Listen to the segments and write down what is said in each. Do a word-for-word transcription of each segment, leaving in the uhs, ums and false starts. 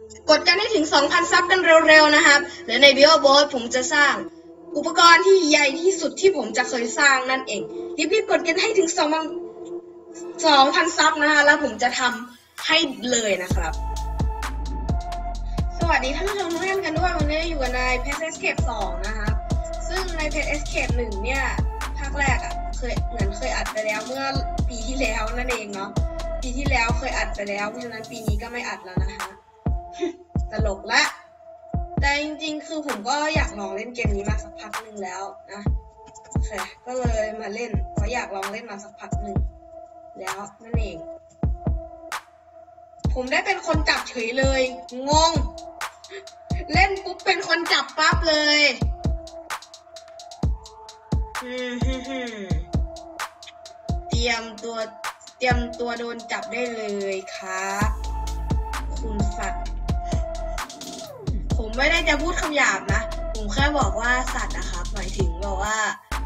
กดกันให้ถึง สองพัน ซับกันเร็วๆนะครับหรือใน Buildboard ผมจะสร้างอุปกรณ์ที่ใหญ่ที่สุดที่ผมจะเคยสร้างนั่นเองรีบๆกดกันให้ถึง สองพัน ซับนะฮะแล้วผมจะทำให้เลยนะครับสวัสดีท่านผู้ชมทุกท่านกันด้วยวันนี้อยู่กับใน Pet Escape สองนะครับซึ่งใน Pet Escape หนึ่งเนี่ยภาคแรกอ่ะเคยเหมือนเคยอัดไปแล้วเมื่อปีที่แล้วนั่นเองเนาะปีที่แล้วเคยอัดไปแล้วเพราะฉะนั้นปีนี้ก็ไม่อัดแล้วนะคะตลกละแต่จริงๆคือผมก็อยากลองเล่นเกมนี้มาสักพักหนึ่งแล้วนะโอเคก็เลยมาเล่นเพราะอยากลองเล่นมาสักพักหนึ่งแล้วนั่นเองผมได้เป็นคนจับเฉยเลยงงเล่นปุ๊บเป็นคนจับปั๊บเลยอืมฮึ่มเตรียมตัวเตรียมตัวโดนจับได้เลยครับคุณสัตว์ผมไม่ได้จะพูดคำหยาบนะผมแค่บอกว่าสัตว์นะครับหมายถึงบอกว่า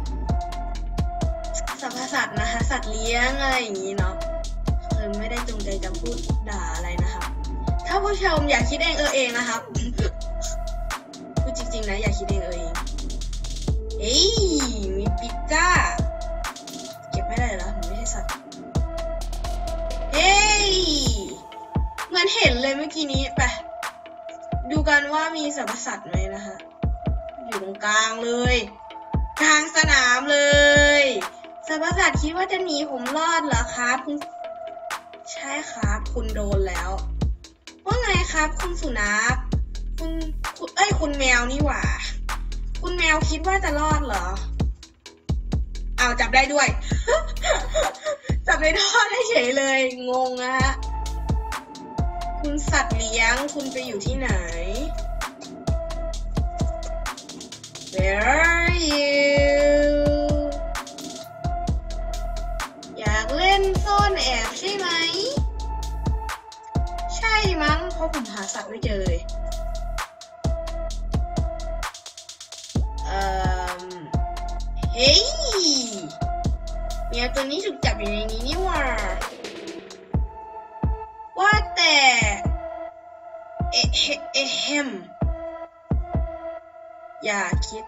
สรรพสัตว์นะคะสัตว์เลี้ยงอะไรอย่างนี้เนาะคือไม่ได้จงใจจะพูดด่าอะไรนะครับถ้าผู้ชมอยากคิดเองเออเองนะครับพูดจริงๆนะอยากคิดเองเออเองเอ้ยมีปิก้าเก็บไม่ได้เหรอผมไม่ใช่สัตว์เฮ้ยเหมือนเห็นเลยเมื่อกี้นี้ไปดูกันว่ามีสรรพสัตว์ไหมนะฮะอยู่ตรงกลางเลยกลางสนามเลยสรรพสัตว์คิดว่าจะหนีผมรอดเหรอครับคุณใช่ครับคุณโดนแล้วว่าไงครับคุณสุนัขคุณเอ้ยคุณแมวนี่หว่าคุณแมวคิดว่าจะรอดเหรออ้าวจับได้ด้วย จับได้ทอดได้เฉยเลยงงนะฮะคุณสัตว์เลี้ยงคุณไปอยู่ที่ไหน Where are you อยากเล่นซ่อนแอบใช่ไหมใช่มั้งเพราะผมหาสัตว์ไม่เจอเลยเอ่อเฮ้ยเมียตัวนี้ถูกจับอยู่ในนี้นี่หว่าว่าแต่เอะเฮเอะเฮมอย่าคิด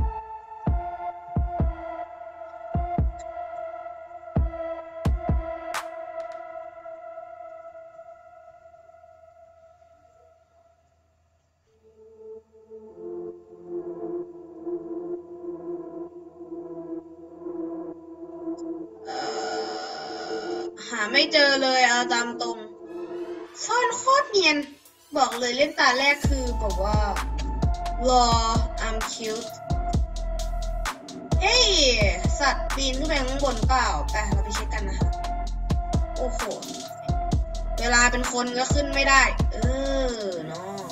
หาไม่เจอเลยเอาตามตรงซ่อนโคตรเนียนบอกเลยเล่นตาแรกคือแบบว่ารอ I'm cute เฮ้ยสัตว์ปีนขึ้นไปข้างบนเปล่าไปเราไปเช็คกันนะคะโอ้โหเวลาเป็นคนก็ขึ้นไม่ได้เออเนาะ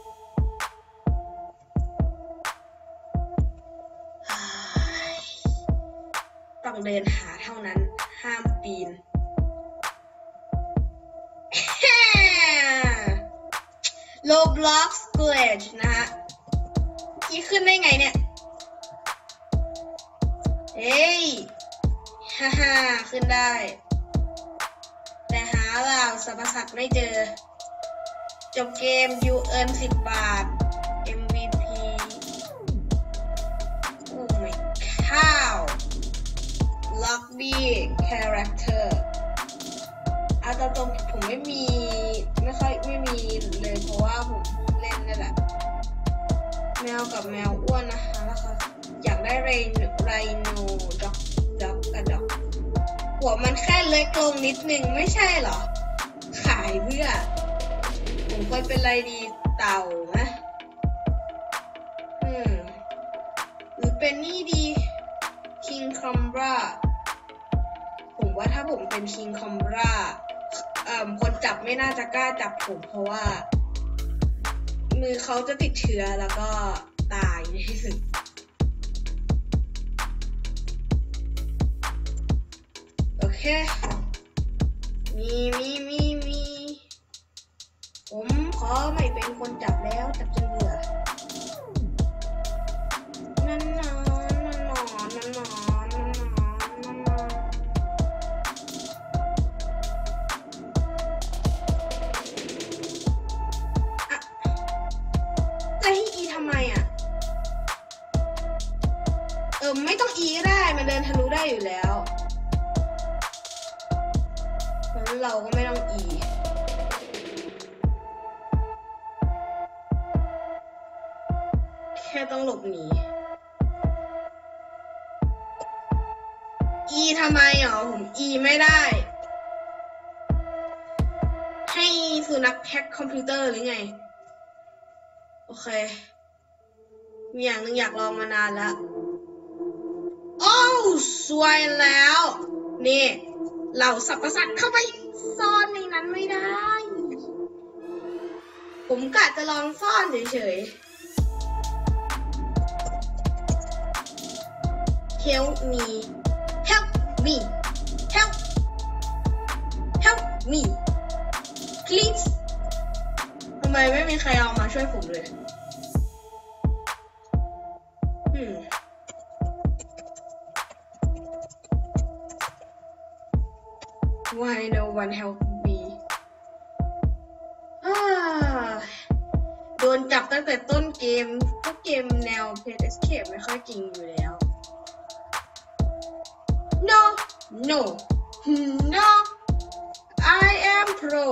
ต้องเดินหาเท่านั้นห้ามปีนRoblox Glitch นะฮะที่ขึ้นได้ไงเนี่ยเฮ้ยฮ่าฮ่าขึ้นได้แต่หาเหล่าสรรพสัตว์ไม่เจอจบเกม you earn สิบบาท เอ็ม วี พี โอ้ my cow Lobby Character เอาตรงๆผมไม่มีไม่ค่อยไม่มีเลยเพราะว่าผมเล่นนี่แหละแมวกับแมวอ้วนนะคะแล้วก็อยากได้เรนไรโนด็อกด็อกกับด็อกหัวมันแค่เล็กลงนิดนึงไม่ใช่เหรอขายเพื่อผมควรเป็นอะไรดีเต่านะอืมหรือเป็นนี่ดีคิงคอมบราผมว่าถ้าผมเป็นคิงคอมบราคนจับไม่น่าจะกล้าจับผมเพราะว่ามือเขาจะติดเชื้อแล้วก็ตายในที่สุดโอเคมีมีมีมีผมขอไม่เป็นคนจับแล้วจับจนเบื่อนั่นนอนนั่นนอนนั่นนอนนั่นนอนนั่นนอนได้อยู่แล้วงั้นเราก็ไม่ต้อง E แค่ต้องหลบหนี E ทำไมหรอผม E ไม่ได้ให้สุนัขแฮกคอมพิวเตอร์หรือไงโอเคมีอย่างหนึ่งอยากลองมานานแล้วโอ้สวยแล้วนี่เหล่าสรรพสัตว์เข้าไปซ่อนในนั้นไม่ได้ผมกะจะลองซ่อนเฉยๆ Help me Help me Help Help me Please ทำไมไม่มีใครเอามาช่วยผมเลยอืมWhy no one help me โดนจับตั้งแต่ต้นเกมพวกเกมแนว Pet Escape ไม่ค่อยจริงอยู่แล้ว No No No I am pro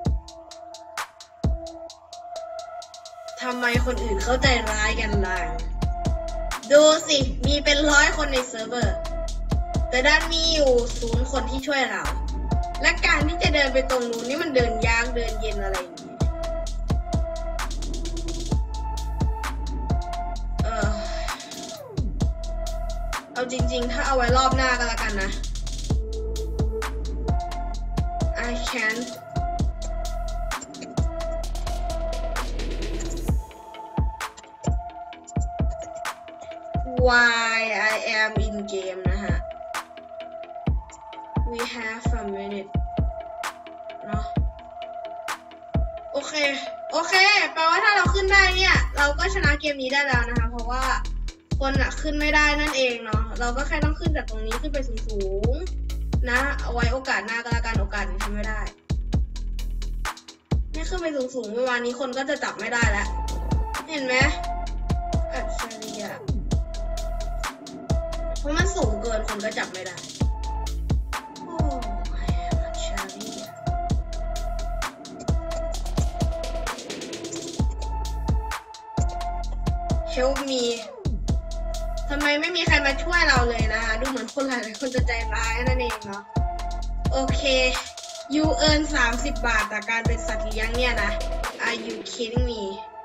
ทำไมคนอื่นเข้าใจร้ายกันล่ะดูสิมีเป็นร้อยคนในเซิร์ฟเวอร์แต่ด้านมีอยู่ศูนย์คนที่ช่วยเราและการที่จะเดินไปตรงนู้นนี่มันเดินยากเดินเย็นอะไรอย่างนี้เออเอาจริงๆถ้าเอาไว้รอบหน้าก็แล้วกันนะ I can't Why I am in game นะฮะ We have a minute เนาะโอเคโอเคแปลว่าถ้าเราขึ้นได้เนี่ยเราก็ชนะเกมนี้ได้แล้วนะคะเพราะว่าคนอะขึ้นไม่ได้นั่นเองเนาะเราก็แค่ต้องขึ้นจากตรงนี้ขึ้นไปสูงๆนะเอาไว้โอกาสหน้าก็แล้วกันโอกาสนี้ทำไม่ได้นี่ขึ้นไปสูงๆเมื่อวานนี้คนก็จะจับไม่ได้แล้วเห็นไหมอัจฉริยะเพราะมันสูงเกินคนก็จับไม่ได้โอ้ยอัจฉริยะเฮลมีทำไมไม่มีใครมาช่วยเราเลยนะคะดูเหมือนคนหลายๆคนจะใจร้ายนั่นเองเนาะโอเค you earn สามสิบบาทจากการเป็นสัตว์เลี้ยงเนี่ยนะ Are you kidding me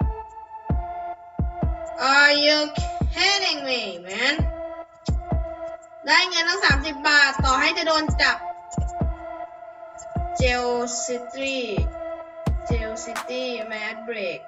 Are you kidding me man ได้เงินตั้งสามสิบบาทต่อให้จะโดนจับเจลซิตี้เจลซิตี้แมดเบรก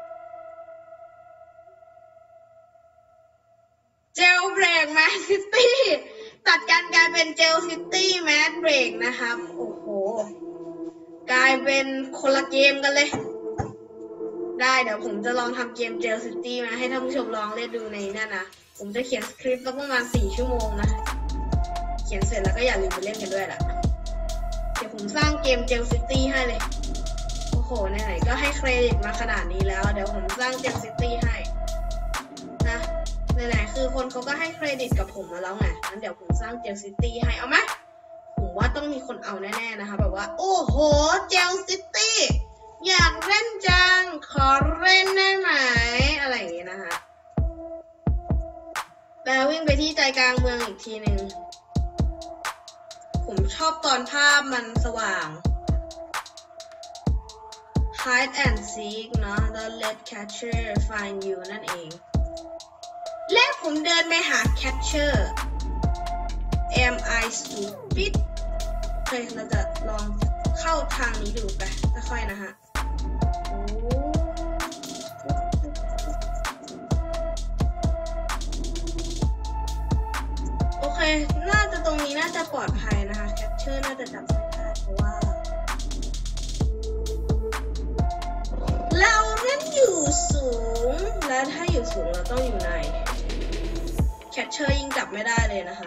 เจลเบรกแมดซิตี้ตัดกันกลายเป็นเจลซิตี้แมดเบรกนะครับโอ้โหกลายเป็นคนละเกมกันเลยได้เดี๋ยวผมจะลองทำเกมเจลซิตี้มาให้ท่านผู้ชมลองเล่นดูในนั่นนะผมจะเขียนสคริปต์ประมาณสี่ชั่วโมงนะเขียนเสร็จแล้วก็อย่าลืมไปเล่นกันด้วยล่ะเดี๋ยวผมสร้างเกมเจลซิตี้ให้เลยโอ้โหไหนๆก็ให้เครดิตมาขนาดนี้แล้วเดี๋ยวผมสร้างเจลซิตี้ให้นะไหนๆคือคนเขาก็ให้เครดิตกับผมมาแล้วไงงั้นเดี๋ยวผมสร้างเจลซิตี้ให้เอาไหมผมว่าต้องมีคนเอาแน่ๆนะคะแบบว่าโอ้โหเจลซิตี้อยากเล่นจังขอเล่นได้ไหมอะไรอย่างเงี้ยนะคะแล้ววิ่งไปที่ใจกลางเมืองอีกทีหนึ่งผมชอบตอนภาพมันสว่าง hide and seek เนาะ don't let catcher find you นั่นเองและผมเดินไปหา catcher am I stupid โอเคเราจะลองเข้าทางนี้ดูไปค่อยๆนะฮะโอเคน่าจะตรงนี้น่าจะปลอดภัยนะคะแคปเชอร์น่าจะจับไม่ได้เพราะว่าเรานั้นอยู่สูงและถ้าอยู่สูงเราต้องอยู่ในแคปเชอร์ยิ่งจับไม่ได้เลยนะคะ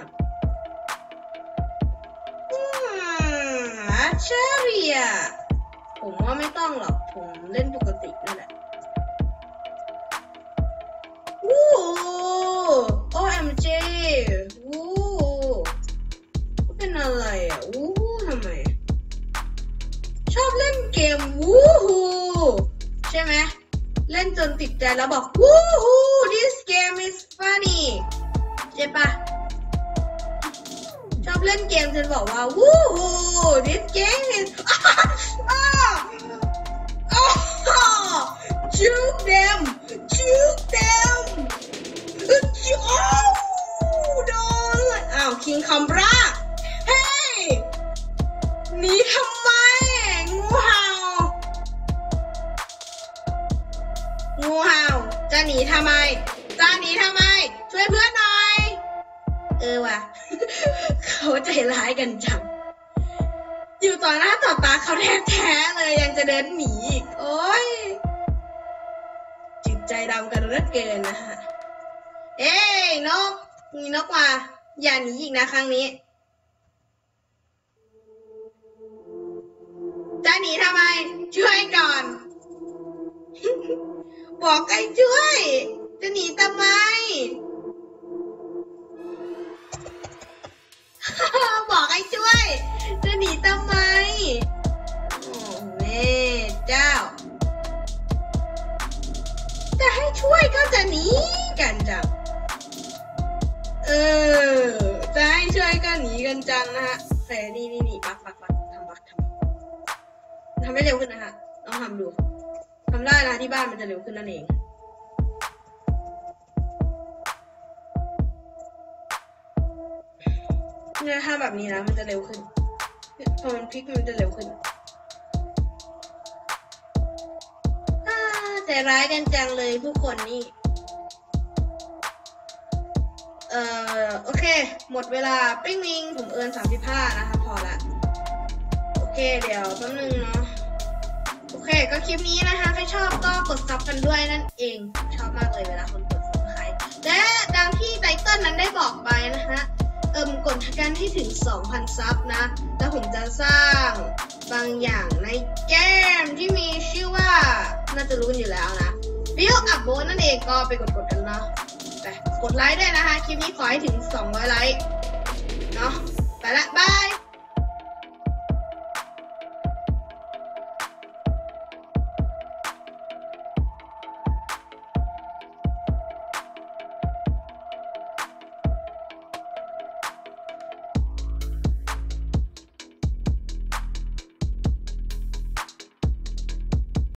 อืมอัจฉริยะผมว่าไม่ต้องหรอกผมเล่นปกตินั่นแหละวู้ โอ เอ็ม จี วู้จนติดใจแล้วบอกวู้ฮู้ this game is funny ใช่ปะชอบเล่นเกมจนบอกว่าวู้ฮู้ this game is shoot them shoot them โอ้โดนอ้าวคิงคอมบราเฮ้ยหนีทำไมงูเห่างูเห่าจะหนีทำไมจะหนีทำไมช่วยเพื่อนหน่อยเออว่ะ เขาใจร้ายกันจังอยู่ต่อหน้าต่อตาเขาแท้ๆเลยยังจะเดินหนีอีกโอ๊ยจิตใจดำกันเหลือเกินนะฮะเอ้ยนกมีนกมาอย่าหนีอีกนะครั้งนี้จะหนีทำไมช่วยก่อน บอกให้ช่วยจะหนีทำไม บอกให้ช่วยจะหนีทำไมโอ้แม่เจ้าจะให้ช่วยก็จะหนีกันจังเออจะให้ช่วยก็หนีกันจังนะฮะแต่นี่นี่นี่ปักปักปักทำปักทำทำให้เร็วขึ้นนะฮะลองทำดูทำได้นะที่บ้านมันจะเร็วขึ้นนั่นเองเนี่ยถ้าแบบนี้นะมันจะเร็วขึ้นพอมันพลิกมันจะเร็วขึ้นแต่ร้ายกันจังเลยผู้คนนี่เอ่อโอเคหมดเวลาปิ้งมิงผมเอิญสามสิบห้านะคะพอละโอเคเดี๋ยวแป๊บนึงเนาะโอเคก็คลิปนี้นะคะใครชอบก็กดซับกันด้วยนั่นเองชอบมากเลยเวลาคนกดซับใครและดังที่ไตเติ้ลนั้นได้บอกไปนะคะเอิ่มกดกันให้ถึง สองพัน ซับนะแล้วผมจะสร้างบางอย่างในเกมที่มีชื่อว่าน่าจะรู้อยู่แล้วนะ Build Up Boat นั่นเองก็ไปกดๆกันเนาะแต่กดไลค์ด้วยนะคะคลิปนี้ขอให้ถึงสองร้อยไลค์เนาะไปละบาย